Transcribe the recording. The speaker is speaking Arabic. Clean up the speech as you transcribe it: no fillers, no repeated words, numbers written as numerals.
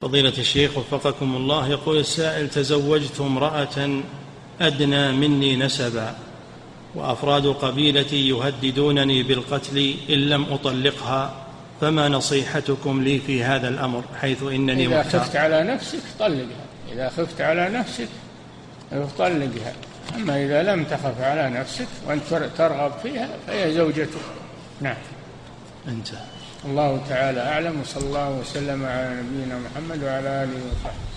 فضيلة الشيخ وفقكم الله، يقول السائل: تزوجت امرأة أدنى مني نسبا، وأفراد قبيلتي يهددونني بالقتل إن لم أطلقها، فما نصيحتكم لي في هذا الأمر، حيث إنني إذا محتار؟ خفت على نفسك طلقها، إذا خفت على نفسك طلقها، أما إذا لم تخف على نفسك وأنت ترغب فيها فهي زوجتك. نعم. انتهى. الله تعالى أعلم، وصلى الله وسلم على نبينا محمد وعلى آله وصحبه.